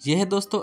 यह है दोस्तों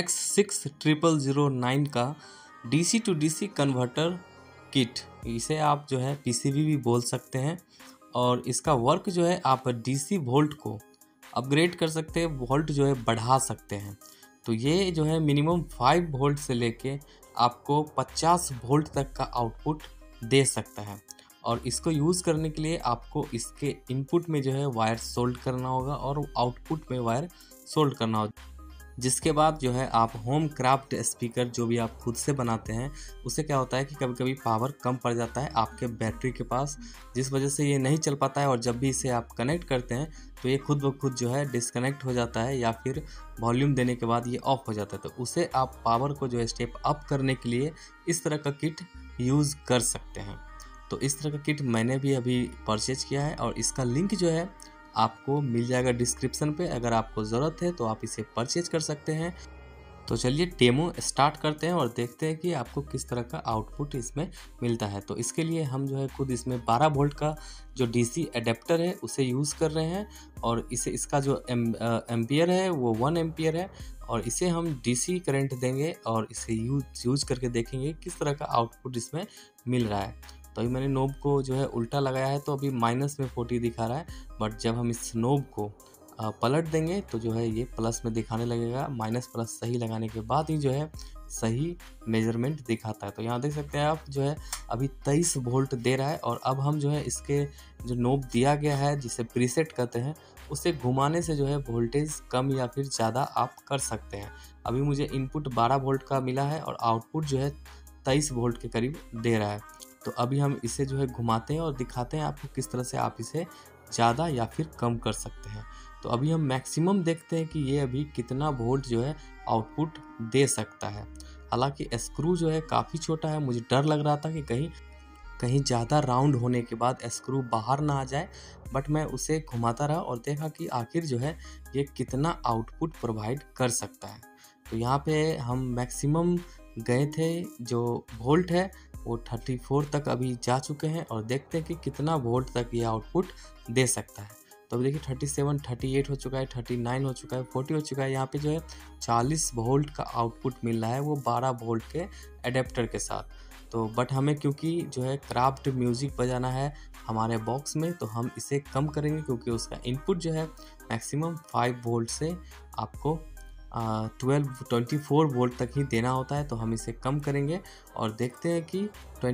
LX6009 का DC to DC converter kit. इसे आप जो है PCB भी बोल सकते हैं और इसका वर्क जो है आप DC वोल्ट को अपग्रेड कर सकते हैं, वोल्ट जो है बढ़ा सकते हैं। तो ये जो है मिनिमम 5 वोल्ट से लेके आपको 50 वोल्ट तक का आउटपुट दे सकता है। और इसको यूज़ करने के लिए आपको इसके इनपुट में जो है वायर सोल्ड करना होगा और आउटपुट में वायर सोल्ड करना होगा, जिसके बाद जो है आप होम क्राफ्ट स्पीकर जो भी आप खुद से बनाते हैं उससे क्या होता है कि कभी कभी पावर कम पड़ जाता है आपके बैटरी के पास, जिस वजह से ये नहीं चल पाता है और जब भी इसे आप कनेक्ट करते हैं तो ये खुद ब खुद जो है डिस्कनेक्ट हो जाता है या फिर वॉल्यूम देने के बाद ये ऑफ हो जाता है। तो उसे आप पावर को जो है स्टेप अप करने के लिए इस तरह का किट यूज़ कर सकते हैं। तो इस तरह का किट मैंने भी अभी परचेज किया है और इसका लिंक जो है आपको मिल जाएगा डिस्क्रिप्शन पे। अगर आपको ज़रूरत है तो आप इसे परचेज कर सकते हैं। तो चलिए डेमो स्टार्ट करते हैं और देखते हैं कि आपको किस तरह का आउटपुट इसमें मिलता है। तो इसके लिए हम जो है खुद इसमें 12 वोल्ट का जो DC एडेप्टर है उसे यूज़ कर रहे हैं और इसका जो एम्पियर है वो 1 एम्पियर है और इसे हम DC करंट देंगे और इसे यूज करके देखेंगे किस तरह का आउटपुट इसमें मिल रहा है। तो अभी मैंने नोब को जो है उल्टा लगाया है तो अभी माइनस में 40 दिखा रहा है, बट जब हम इस नोब को पलट देंगे तो जो है ये प्लस में दिखाने लगेगा। माइनस प्लस सही लगाने के बाद ही जो है सही मेजरमेंट दिखाता है। तो यहाँ देख सकते हैं आप जो है अभी 23 वोल्ट दे रहा है और अब हम जो है इसके जो नोब दिया गया है जिसे प्रीसेट कहते हैं उसे घुमाने से जो है वोल्टेज कम या फिर ज़्यादा आप कर सकते हैं। अभी मुझे इनपुट 12 वोल्ट का मिला है और आउटपुट जो है 23 वोल्ट के करीब दे रहा है। तो अभी हम इसे जो है घुमाते हैं और दिखाते हैं आपको किस तरह से आप इसे ज़्यादा या फिर कम कर सकते हैं। तो अभी हम मैक्सिमम देखते हैं कि ये अभी कितना वोल्ट जो है आउटपुट दे सकता है। हालांकि स्क्रू जो है काफ़ी छोटा है, मुझे डर लग रहा था कि कहीं ज़्यादा राउंड होने के बाद स्क्रू बाहर ना आ जाए, बट मैं उसे घुमाता रहा और देखा कि आखिर जो है ये कितना आउटपुट प्रोवाइड कर सकता है। तो यहाँ पे हम मैक्सिमम गए थे, जो वोल्ट है वो 34 तक अभी जा चुके हैं और देखते हैं कि कितना वोल्ट तक ये आउटपुट दे सकता है। तो अभी देखिए 37, 38 हो चुका है, 39 हो चुका है, 40 हो चुका है। यहाँ पे जो है 40 वोल्ट का आउटपुट मिल रहा है वो 12 वोल्ट के एडेप्टर के साथ। तो बट हमें क्योंकि जो है क्राफ्ट म्यूज़िक बजाना है हमारे बॉक्स में तो हम इसे कम करेंगे क्योंकि उसका इनपुट जो है मैक्सिमम 5 वोल्ट से आपको 24 वोल्ट तक ही देना होता है। तो हम इसे कम करेंगे और देखते हैं कि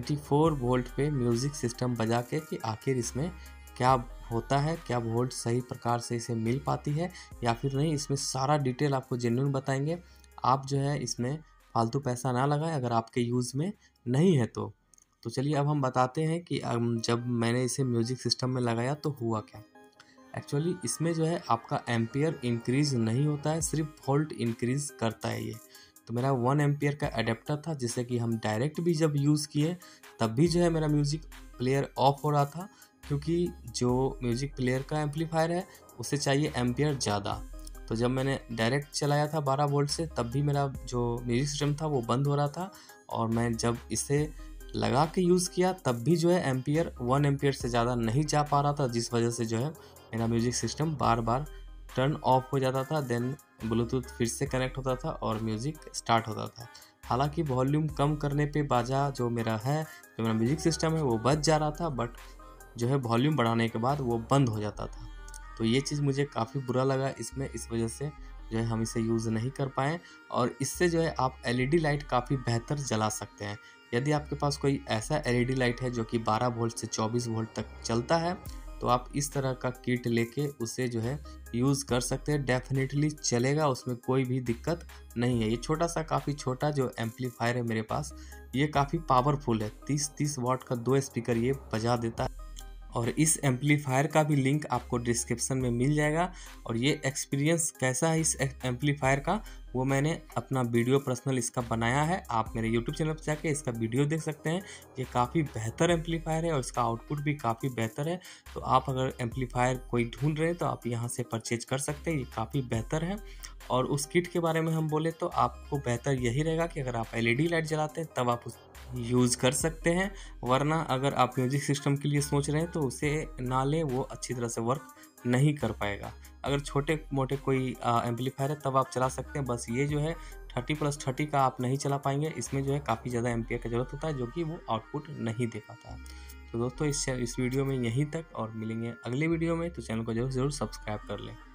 24 वोल्ट पे म्यूज़िक सिस्टम बजा के कि आखिर इसमें क्या होता है, क्या वोल्ट सही प्रकार से इसे मिल पाती है या फिर नहीं। इसमें सारा डिटेल आपको जेन्युइन बताएंगे। आप जो है इसमें फालतू पैसा ना लगाएं अगर आपके यूज़ में नहीं है तो। चलिए अब हम बताते हैं कि जब मैंने इसे म्यूज़िक सिस्टम में लगाया तो हुआ क्या। एक्चुअली इसमें जो है आपका एम्पियर इंक्रीज़ नहीं होता है, सिर्फ वोल्ट इंक्रीज़ करता है ये। तो मेरा 1 एम्पियर का एडेप्टर था जिससे कि हम डायरेक्ट भी जब यूज़ किए तब भी जो है मेरा म्यूज़िक प्लेयर ऑफ हो रहा था, क्योंकि जो म्यूज़िक प्लेयर का एम्पलीफायर है उसे चाहिए एम्पियर ज़्यादा। तो जब मैंने डायरेक्ट चलाया था 12 वोल्ट से तब भी मेरा जो म्यूज़िक सिस्टम था वो बंद हो रहा था और मैं जब इसे लगा के यूज़ किया तब भी जो है एम्पियर 1 एम्पियर से ज़्यादा नहीं जा पा रहा था, जिस वजह से जो है मेरा म्यूज़िक सिस्टम बार बार टर्न ऑफ हो जाता था। देन ब्लूटूथ फिर से कनेक्ट होता था और म्यूज़िक स्टार्ट होता था। हालांकि वॉल्यूम कम करने पे बाजा जो मेरा म्यूज़िक सिस्टम है वो बच जा रहा था, बट जो है वॉल्यूम बढ़ाने के बाद वो बंद हो जाता था। तो ये चीज़ मुझे काफ़ी बुरा लगा इसमें, इस वजह से जो है हम इसे यूज़ नहीं कर पाए। और इससे जो है आप LED लाइट काफ़ी बेहतर जला सकते हैं। यदि आपके पास कोई ऐसा LED लाइट है जो कि 12 वोल्ट से 24 वोल्ट तक चलता है तो आप इस तरह का किट लेके उसे जो है यूज़ कर सकते हैं। डेफिनेटली चलेगा, उसमें कोई भी दिक्कत नहीं है। ये छोटा सा काफ़ी छोटा जो एम्पलीफायर है मेरे पास ये काफ़ी पावरफुल है। 30 वाट का 2 स्पीकर ये बजा देता है और इस एम्पलीफायर का भी लिंक आपको डिस्क्रिप्शन में मिल जाएगा। और ये एक्सपीरियंस कैसा है इस एम्पलीफायर का वो मैंने अपना वीडियो पर्सनल इसका बनाया है, आप मेरे YouTube चैनल पर जाके इसका वीडियो देख सकते हैं। ये काफ़ी बेहतर एम्पलीफायर है और इसका आउटपुट भी काफ़ी बेहतर है। तो आप अगर एम्पलीफायर कोई ढूंढ रहे हैं तो आप यहाँ से परचेज कर सकते हैं, ये काफ़ी बेहतर है। और उस किट के बारे में हम बोले तो आपको बेहतर यही रहेगा कि अगर आप LED लाइट जलाते हैं तब आप उस यूज़ कर सकते हैं, वरना अगर आप म्यूज़िक सिस्टम के लिए सोच रहे हैं तो उसे ना लें, वो अच्छी तरह से वर्क नहीं कर पाएगा। अगर छोटे मोटे कोई एम्पलीफायर है तब आप चला सकते हैं। बस ये जो है 30+30 का आप नहीं चला पाएंगे, इसमें जो है काफ़ी ज़्यादा एम्पियर की ज़रूरत होता है, जो कि वो आउटपुट नहीं दे पाता है। तो दोस्तों इस वीडियो में यहीं तक, और मिलेंगे अगले वीडियो में, तो चैनल को जरूर सब्सक्राइब कर लें।